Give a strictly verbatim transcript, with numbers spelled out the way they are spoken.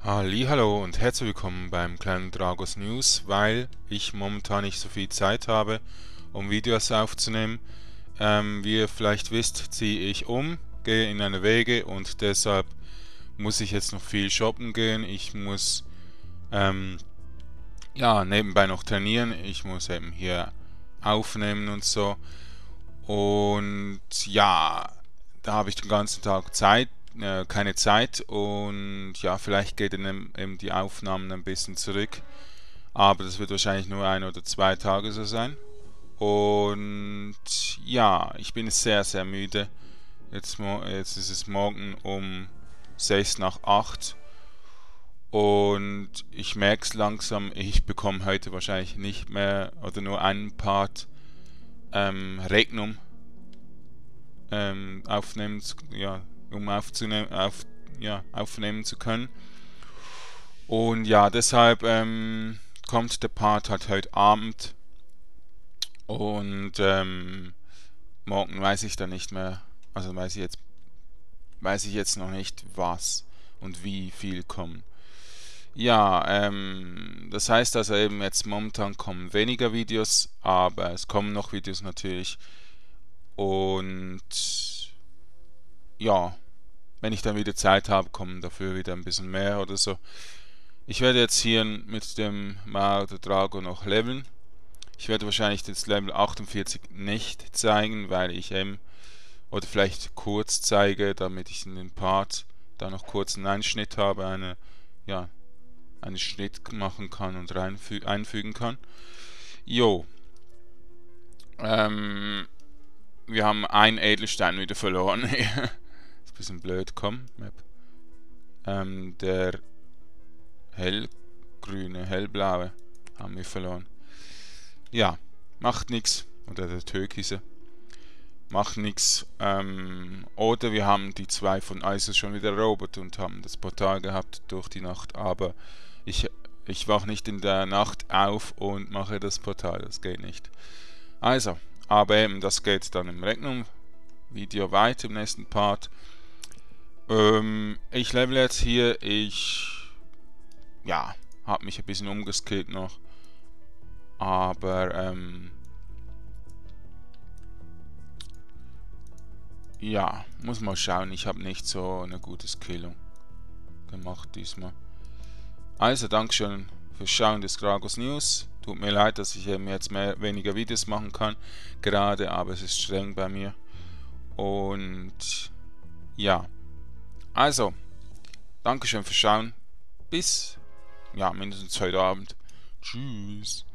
Hallo und herzlich willkommen beim kleinen Dragos News, weil ich momentan nicht so viel Zeit habe, um Videos aufzunehmen. Ähm, wie ihr vielleicht wisst, ziehe ich um, gehe in eine Wege und deshalb muss ich jetzt noch viel shoppen gehen. Ich muss ähm, ja nebenbei noch trainieren. Ich muss eben hier aufnehmen und so. Und ja, da habe ich den ganzen Tag Zeit, äh, keine Zeit und ja, vielleicht geht dann eben die Aufnahmen ein bisschen zurück, aber das wird wahrscheinlich nur ein oder zwei Tage so sein. Und ja, ich bin sehr, sehr müde. Jetzt, jetzt ist es morgen um sechs nach acht und ich merke es langsam, ich bekomme heute wahrscheinlich nicht mehr oder nur einen Part ähm, Regnum ähm, aufnehmen, zu, ja, um aufzunehmen, auf, ja, aufnehmen zu können. Und ja, deshalb ähm, kommt der Part halt heute Abend und ähm, morgen weiß ich dann nicht mehr, also weiß ich jetzt, weiß ich jetzt noch nicht, was und wie viel kommen. Ja, ähm, das heißt also eben jetzt momentan kommen weniger Videos, aber es kommen noch Videos natürlich und ja, wenn ich dann wieder Zeit habe, kommen dafür wieder ein bisschen mehr oder so. Ich werde jetzt hier mit dem Marder Drago noch leveln. Ich werde wahrscheinlich das Level achtundvierzig nicht zeigen, weil ich eben, oder vielleicht kurz zeige, damit ich in den Part da noch kurz einen Einschnitt habe, eine, ja, einen Schnitt machen kann und reinfü einfügen kann. Jo, ähm, wir haben einen Edelstein wieder verloren. Ist ein bisschen blöd, komm, Map. Ähm, der hellgrüne, hellblaue haben wir verloren. Ja, macht nix. Oder der türkise. Macht nix. Ähm, oder wir haben die zwei von ISO schon wieder erobert und haben das Portal gehabt durch die Nacht. Aber ich, ich wach nicht in der Nacht auf und mache das Portal. Das geht nicht. Also, aber eben, das geht dann im Regnum-Video weiter im nächsten Part. Ähm, ich level jetzt hier. Ich, ja, habe mich ein bisschen umgeskillt noch. Aber, ähm, ja, muss mal schauen. Ich habe nicht so eine gute Skillung gemacht diesmal. Also, Dankeschön fürs Schauen des Dragos News. Tut mir leid, dass ich eben jetzt mehr, weniger Videos machen kann. Gerade, aber es ist streng bei mir. Und, ja. Also, Dankeschön fürs Schauen. Bis, ja, mindestens heute Abend. Tschüss.